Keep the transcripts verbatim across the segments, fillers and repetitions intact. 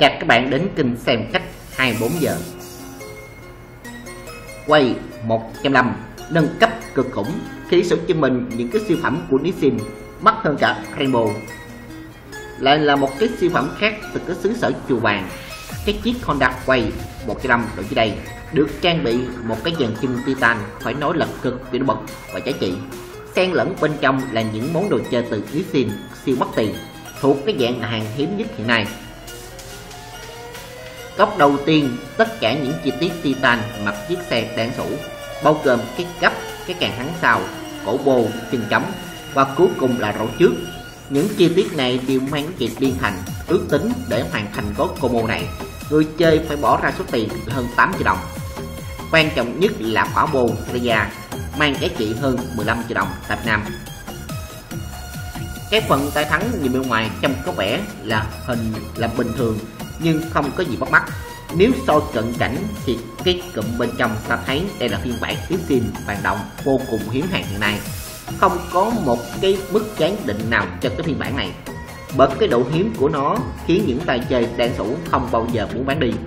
Chào các bạn đến kênh xem khách hai mươi bốn giờ. Quay một trăm năm nâng cấp cực khủng khi sử cho mình những cái siêu phẩm của Nissin mắc hơn cả Rainbow. Lại là một cái siêu phẩm khác từ cái xứ sở chùa vàng. Cái chiếc Honda Quay một trăm năm ở dưới đây được trang bị một cái dàn chân titan phải nói là cực kỳ nổi bật và giá trị. Xen lẫn bên trong là những món đồ chơi từ Nissin siêu mắc tiền, thuộc cái dạng là hàng hiếm nhất hiện nay. Góc đầu tiên, tất cả những chi tiết titan mặt chiếc xe đen sủ, bao gồm cái gấp, cái càng hắn sau, cổ bô, chân trống và cuối cùng là rổ trước. Những chi tiết này đều mang cái việc liên thành. Ước tính để hoàn thành gói combo này, người chơi phải bỏ ra số tiền hơn tám triệu đồng. Quan trọng nhất là quả bô Raya mang giá trị hơn mười lăm triệu đồng tại Việt Nam. Cái phần tay thắng nhìn bên ngoài trông có vẻ là hình là bình thường nhưng không có gì bắt mắt. Nếu soi cận cảnh thì cái cụm bên trong ta thấy đây là phiên bản Nissin vàng đồng vô cùng hiếm hàng hiện nay. Không có một cái mức giá định nào cho cái phiên bản này. Bởi cái độ hiếm của nó khiến những tay chơi đen sủ không bao giờ muốn bán đi.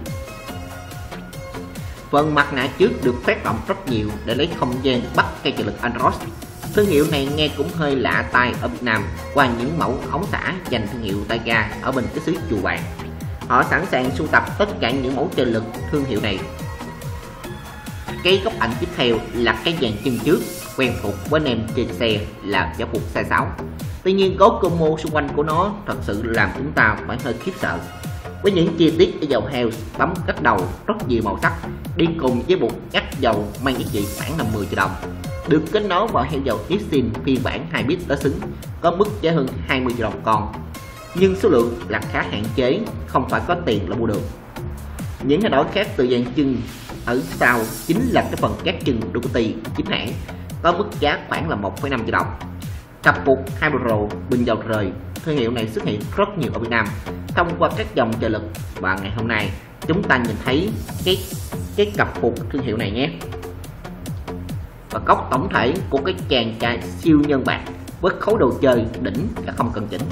Phần mặt nạ trước được phát động rất nhiều để lấy không gian bắt cây trợ lực Android. Thương hiệu này nghe cũng hơi lạ tai ở Việt Nam qua những mẫu ống xả dành thương hiệu tay ga ở bên cái xứ chùa vàng. Họ sẵn sàng sưu tập tất cả những mẫu trợ lực thương hiệu này. Cái góc ảnh tiếp theo là cái dàn chân trước quen thuộc với anh em trên xe là giáo phục xe sáu. Tuy nhiên gói combo xung quanh của nó thật sự làm chúng ta phải hơi khiếp sợ. Với những chi tiết ở dầu heo tấm cách đầu rất nhiều màu sắc đi cùng với buộc cắt dầu mang giá trị khoảng là mười triệu đồng. Được kết nối vào heo dầu Nissin phiên bản hai bit tới xứng, có mức giá hơn hai mươi triệu đồng con. Nhưng số lượng là khá hạn chế, không phải có tiền là mua được. Những thay đổi khác từ dàn chân ở sau chính là cái phần cát chân Ducati chính hãng, có mức giá khoảng là một phẩy năm triệu đồng. Cặp phục Hybro bình dầu rời, thương hiệu này xuất hiện rất nhiều ở Việt Nam thông qua các dòng trợ lực, và ngày hôm nay chúng ta nhìn thấy cái cái cặp phục thương hiệu này nhé. Và góc tổng thể của cái chàng trai siêu nhân bạc với khối đồ chơi đỉnh là không cần chỉnh.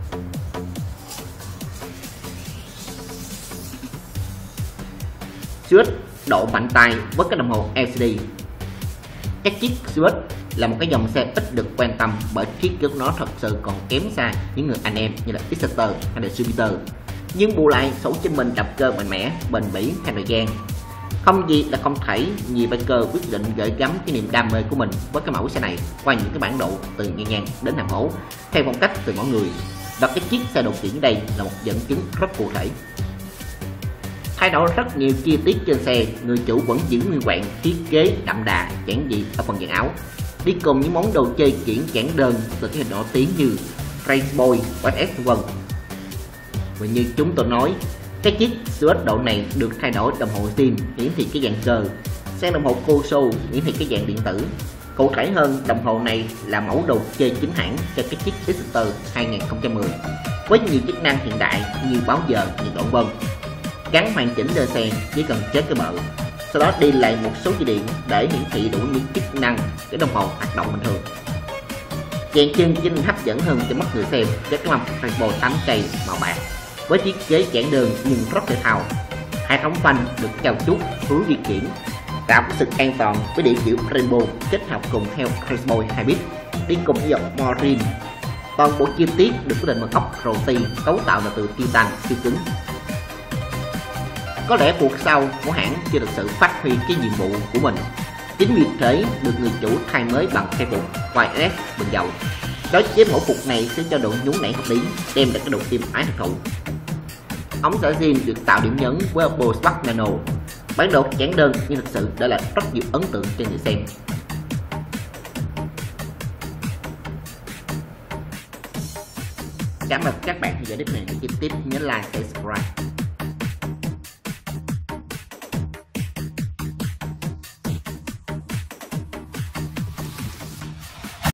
Switch độ mạnh tay với cái đồng hồ lờ xê đê. Các chiếc Switch là một cái dòng xe ít được quan tâm bởi thiết kế của nó thật sự còn kém xa những người anh em như là Exeter hay là Jupiter. Nhưng bù lại sổ trên mình đập cơ mạnh mẽ, bền bỉ theo thời gian. Không gì là không thể, nhiều biker quyết định gửi gắm cái niềm đam mê của mình với cái mẫu xe này qua những cái bản độ từ nhẹ nhàng đến hàm hố theo phong cách từ mỗi người. Và cái chiếc xe đầu khiển đây là một dẫn chứng rất cụ thể. Thay đổi rất nhiều chi tiết trên xe, người chủ vẫn giữ nguyên vẹn thiết kế đậm đà giản dị ở phần dàn áo, đi cùng những món đồ chơi kiển giản đơn từ cái hình nổi tiếng như Rainbow, ét ét vân vân. Và như chúng tôi nói, cái chiếc Switch độ này được thay đổi đồng hồ zin hiển thị cái dạng cơ sang đồng hồ Koso hiển thị cái dạng điện tử. Cụ thể hơn, đồng hồ này là mẫu đồ chơi chính hãng cho cái chiếc Exeter hai không một không với nhiều chức năng hiện đại như báo giờ, nhiệt độ vân. Gắn hoàn chỉnh lên xe chỉ cần chế cái bợ, sau đó đi lại một số dây điện để hiển thị đủ những chức năng để đồng hồ hoạt động bình thường. Dàn chân chính hấp dẫn hơn cho mắt người xem với cái mâm Rainbow tám cây màu bạc với thiết kế giản đơn nhưng rất thể thao. Hệ thống phanh được trao chuốt hướng di chuyển, tạo sự an toàn với điểm kiểu Rainbow kết hợp cùng theo Rainbow hai bit đi cùng với dòng Marine. Toàn bộ chi tiết được quyết định bằng ốc roti cấu tạo là từ titan siêu cứng. Có lẽ buộc sau của hãng chưa thực sự phát huy cái nhiệm vụ của mình. Chính vì thế được người chủ thay mới bằng cây phục i ét bình dầu. Đối với mẫu phục này sẽ cho độ nhún nhảy hợp lý, đem lại cái độ êm ái thực thụ. Ống xả zin được tạo điểm nhấn với Oppo Spark Nano. Bản đồ giản đơn nhưng thực sự đã lại rất nhiều ấn tượng cho người xem. Cảm ơn các bạn theo dõi clip này. Nếu chi tiết nhớ like và subscribe.